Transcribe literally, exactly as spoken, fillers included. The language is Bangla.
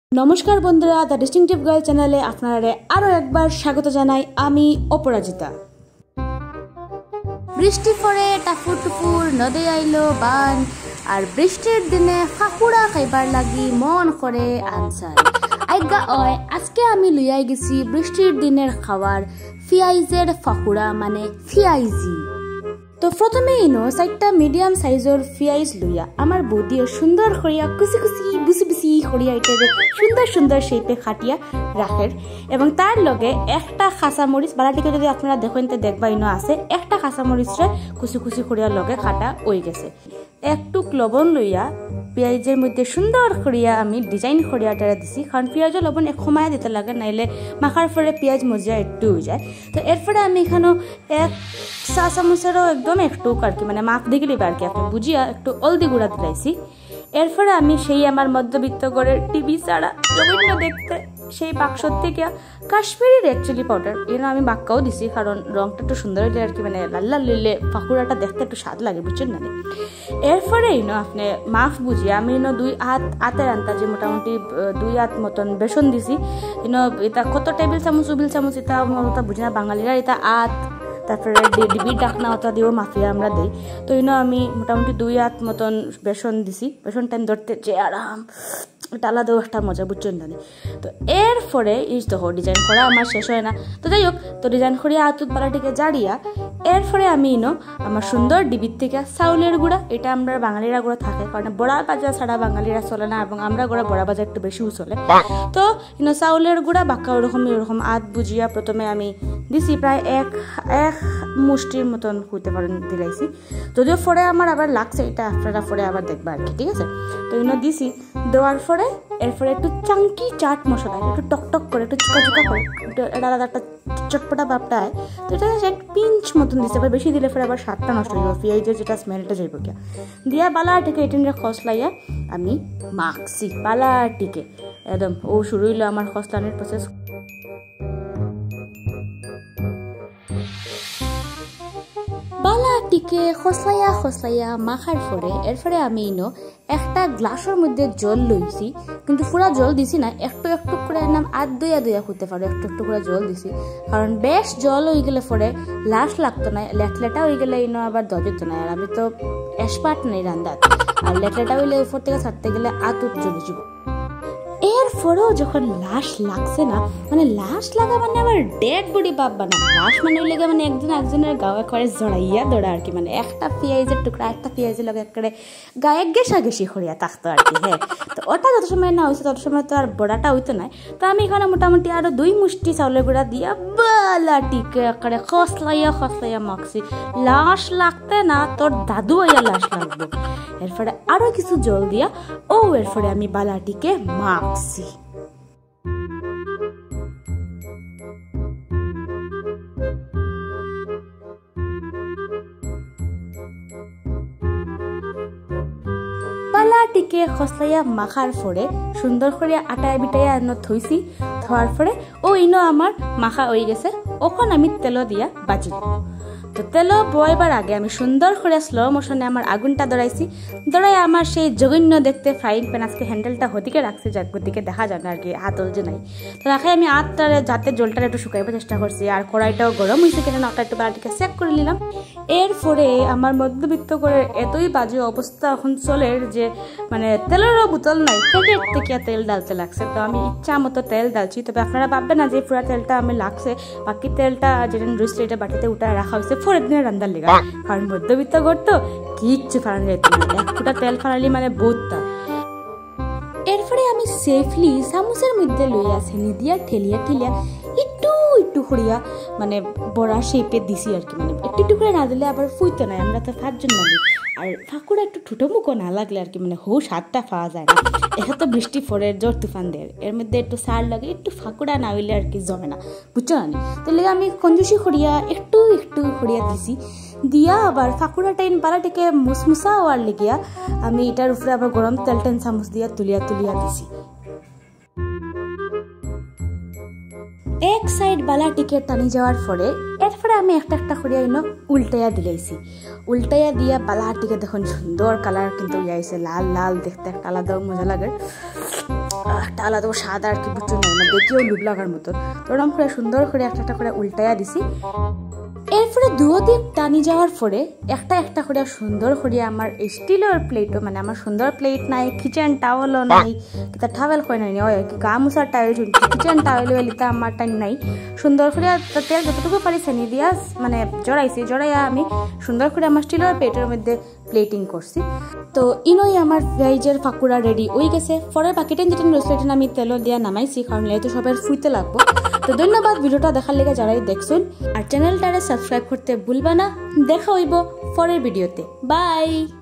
নমস্কার বন্ধুরা, দ্য ডিস্টিংটিভ গার্ল চ্যানেলে আপনারা আরো একবার স্বাগত জানাই। আমি অপরাজিতা। বৃষ্টি পড়ে টাপুর টুপুর নদী আইলো বান, আর বৃষ্টির দিনে ফাকুড়া খাইবার লাগি মন করে আনসার আইগা অয়। আজকে আমি লইয়াই গেছি বৃষ্টির দিনের খাবার ফিয়াইজের ফাকুড়া, মানে ফিয়াইজি। তো প্রথমে ইনো চারটা মিডিয়াম সাইজর ফিয়াইজ লইয়া আমার বৌদিও সুন্দর করিয়া কুচি কুচি বুসি বুসি করিয়া এটারে সুন্দর সুন্দর শেপে খাটিয়া রাখের, এবং তার লগে একটা কাঁচামরিচ বালাটিকে যদি আপনারা দেখেন তো দেখবা ইনো আছে একটা কাঁচামরিচরে কুচি কুচি করিয়া লগে খাটা হয়ে গেছে। একটু লবণ লইয়া পেঁয়াজের মধ্যে সুন্দর করিয়া আমি ডিজাইন করিয়া টারা দিছি, কারণ পেঁয়াজও লবণ এক সময় দিতে লাগে, নাইলে মাখার পরে পেঁয়াজ মজিয়া একটু হয়ে যায়। তো এরপরে আমি এখানেও এক চা চামচেরও একদম একটু আর কি মানে মাপ দেখে নিবে আর কি আপনি বুঝিয়া একটু হলদি গুঁড়া দিলাইছি। এরপরে আমি সেই আমার মধ্যবিত্ত করে টিভি ছাড়া জঘন্য দেখতে সেই বাক্সর থেকে কাশ্মীরি রেড চিলি পাউডার এর আমি বাক্কাও দিছি, কারণ রংটা একটু সুন্দর হইলে আর কি মানে লাল লাল লইলে ফাকুড়াটা দেখতে একটু স্বাদ লাগে, বুঝছেন না। এরপরে ইনো আপনি মাফ বুঝিয়ে আমি ইনো দুই হাত হাতের আন্দাজে মোটামুটি দুই হাত মতন বেসন দিছি। ইনো এটা কত টেবিল চামচ উবিল চামচ এটা ওটা বুঝি না বাঙালিরা, এটা আত তারপরে ডিবির ডাকনা ওটা দিয়েও মাফিয়া আমরা দিই। তো ইনো আমি মোটামুটি দুই হাত মতন বেসন দিছি, বেসন টাইম ধরতে যে আরাম, এটা আলাদাও একটা মজা, বুঝছেন না। তো এরপরে এই তো ডিজাইন করা আমার শেষ হয় না। তো যাই হোক, তো ডিজাইন করিয়া আতুত পালাটিকে জাড়িয়া এরপরে আমি ইনো আমার সুন্দর ডিবির থেকে চাউলের গুঁড়া, এটা আমরা বাঙালিরা গুঁড়া থাকে, কারণ বড়া বাজার ছাড়া বাঙালিরা চলে না, এবং আমরা গুঁড়া বড়া বাজার একটু বেশিও চলে। তো ইনো চাউলের গুঁড়া বাক্কা ওরকম এরকম আত বুঝিয়া প্রথমে আমি দিছি প্রায় এক এক মুষ্টির মতন হইতে পারেন দিলাইছি, যদিও ফরে আমার আবার লাগছে, এটা আপনারা ফরে আবার দেখবা আর কি, ঠিক আছে। তো ইনো দিছি, দেওয়ার পরে এরপরে একটু চাঙ্কি চাট মশলা একটু টকটক করে একটু চুকা চুকা করে একটু এটা আলাদা একটা চটপটা ভাবটা হয়, তো এটা এক পিঞ্চ মতন দিচ্ছে, আবার বেশি দিলে ফের আবার স্বাদটা নষ্ট হয়ে যাবে, পেঁয়াজের যেটা স্মেলটা যাইব গিয়া দিয়া বালাটিকে এটিনটা খসলাইয়া আমি মাখছি বালাটিকে একদম। ও শুরু হইলো আমার খসলানোর প্রসেস। বালাটিকে খসলাইয়া খসলাইয়া মাখার পরে এরপরে আমি ইনো একটা গ্লাসের মধ্যে জল লইছি, কিন্তু পুরা জল দিছি না, একটু একটু করে নাম আধ দইয়া দইয়া করতে পারো, একটু একটু করে জল দিছি, কারণ বেশ জল হয়ে গেলে পরে লাশ লাগতো না, লেটলেটা হয়ে গেলে ইনো আবার দজত না, আর আমি তো এক্সপার্ট নেই রান্দার, আর লেটলেটা হইলে উপর থেকে ছাড়তে গেলে আতুত জ্বলে যাব। এরপরেও যখন লাশ লাগছে না, মানে লাশ লাগা মানে আবার ডেড বডি ভাববা না, লাশ মানে ওই লেগে মানে একজন একজনের গায়ে করে জড়াইয়া দৌড়া আর কি, মানে একটা পেঁয়াজের টুকরা একটা পেঁয়াজের লগে একেবারে গায়ে গেসা গেসি করিয়া থাকতো আর কি। হ্যাঁ, তো ওটা যত সময় না হয়েছে তত সময় তো আর বড়াটা হইতো না। তো আমি এখানে মোটামুটি আরো দুই মুষ্টি চাউলের গুঁড়া দিয়া বালাটিকে একেবারে খসলাইয়া খসলাইয়া মাখছি, লাশ লাগতে না তোর দাদু হইয়া লাশ লাগবো। এরপরে আরো কিছু জল দিয়া ও এরপরে আমি বালাটিকে মাখছি। বালাটিকে খসলাইয়া মাখার পরে সুন্দর করে আটায় বিটাইয়া এনে থইছি, থোয়ার পরে ও ইনো আমার মাখা হয়ে গেছে। ওখন আমি তেল দিয়া বাজি দিব। তো তেল বয়বার আগে আমি সুন্দর করে স্লো মোশনে আমার আগুনটা ধরাইছি, ধরাই আমার সেই জঘন্য দেখতে ফ্রাইং প্যান, আজকে হ্যান্ডেলটা হদিকে রাখছি যাদিকে দেখা যায় না আর কি, হাত যে নাই, তো রাখাই আমি আটটারে যাতে জলটা একটু শুকাইবার চেষ্টা করছি, আর কড়াইটাও গরম হয়েছে কিনা ওটা একটু বালাটিকে চেক করে নিলাম। এরপরে আমার মধ্যবিত্ত করে এতই বাজে অবস্থা এখন চলে যে মানে তেলেরও বোতল নাই, প্যাকেট থেকে তেল ডালতে লাগছে। তো আমি ইচ্ছা মতো তেল ডালছি, তবে আপনারা ভাববেন না যে পুরা তেলটা আমি লাগছে, বাকি তেলটা যেটা রুইস্ট এটা বাটিতে উঠে রাখা হয়েছে পরের দিনের রান্নার লেগা, কারণ মধ্যবিত্ত করতো কিচ্ছু ফালানো যেত না, এক ফুটা তেল ফালালি মানে বহুতটা। এরপরে আমি সেফলি চামচের মধ্যে লইয়া ছেনি দিয়া ঠেলিয়া ঠেলিয়া একটু একটু করিয়া মানে বড়া শেপে দিছি আর কি, মানে একটু একটু করে না দিলে আবার ফুইতো না, আমরা তো পাঁচজন না, আর ফাঁকুড়া একটু ঠুটো মুখো না লাগলে আর কি মানে হু স্বাদটা পাওয়া যায় না। এটা তো বৃষ্টি পড়ে জোর তুফান দেয়, এর মধ্যে একটু সার লাগে, একটু ফাঁকুড়া না হইলে আর কি জমে না, বুঝছো না। তাহলে আমি কঞ্জুসি করিয়া একটু একটু করিয়া দিছি, দিয়া আবার ফাঁকুড়া টাইন বালাটিকে মুসমুসা হওয়ার লেগিয়া আমি এটার উপরে আবার গরম তেল টেন চামচ দিয়া তুলিয়া তুলিয়া দিছি। এক সাইড বালাটিকে টানি যাওয়ার পরে এরপরে আমি একটা একটা করিয়া ইনো উল্টাইয়া দিলাইছি, উল্টাইয়া দিয়া বালাটিকে দেখুন সুন্দর কালার কিন্তু ইয়াইছে, লাল লাল দেখতে একটা আলাদা মজা লাগে। একটা আলাদা স্বাদ আর কি বুঝছো না, দেখিও লুভ লাগার মতো। তো ওরকম করে সুন্দর করে একটা একটা করে উল্টাইয়া দিছি। এরপরে দুও দিক টানি যাওয়ার পরে একটা একটা করে সুন্দর করে আমার স্টিলের প্লেটও, মানে আমার সুন্দর প্লেট নাই, কিচেন টাওয়েলও নাই, কিতা টাওয়েল কয় নাই ওই কি গা মুছার টাওয়েল, কিচেন টাওয়েল ওইলিতা আমার টাইম নাই। সুন্দর করে তেল যতটুকু পারি সানি দিয়া মানে জড়াইছি, জড়াইয়া আমি সুন্দর করে আমার স্টিলের প্লেটের মধ্যে প্লেটিং করছি। তো ইনই আমার ভেজের ফাকুড়া রেডি হয়ে গেছে। পরে বাকিটা যেটা রসলেটেন আমি তেল দিয়া নামাইছি, কারণ যেহেতু সবাই ফুইতে লাগবো। তো ধন্যবাদ ভিডিওটা দেখার লেগে যারাই দেখছেন, আর চ্যানেলটারে সাবস্ক্রাইব করতে ভুলবা না। দেখা হইব পরের ভিডিওতে। বাই।